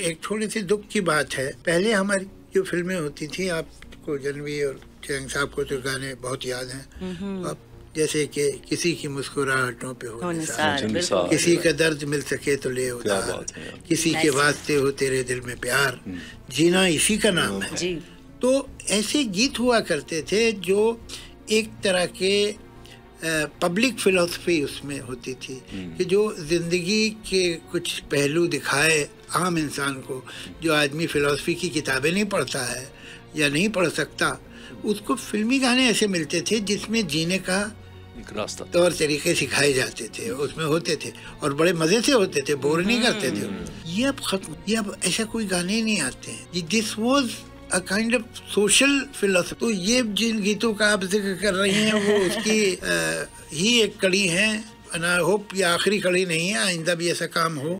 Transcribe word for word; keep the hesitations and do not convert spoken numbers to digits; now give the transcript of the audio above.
एक थोड़ी सी दुख की बात है, पहले हमारी जो फिल्में होती थी, आपको जनवी और चैंग साहब को तो गाने बहुत याद हैं, अब जैसे कि किसी की मुस्कुराहटों पे हो निसार, किसी का दर्द मिल सके तो ले उधार, किसी के वास्ते हो तेरे दिल में प्यार, जीना इसी का नाम है। तो ऐसे गीत हुआ करते थे जो एक तरह के पब्लिक फिलॉसफी उसमें होती थी कि जो ज़िंदगी के कुछ पहलू दिखाए आम इंसान को, जो आदमी फिलॉसफी की किताबें नहीं पढ़ता है या नहीं पढ़ सकता, उसको फिल्मी गाने ऐसे मिलते थे जिसमें जीने का रास्ता तौर तरीके सिखाए जाते थे, उसमें होते थे और बड़े मज़े से होते थे, बोर नहीं करते थे। ये अब खत्म, ये अब ऐसा कोई गाने ही नहीं आते हैं। This was a kind of social philosophy. तो ये जिन गीतों का आप जिक्र कर रही हैं वो उसकी आ, ही एक कड़ी है, एंड आई होप ये आखिरी कड़ी नहीं है, आइंदा भी ऐसा काम हो।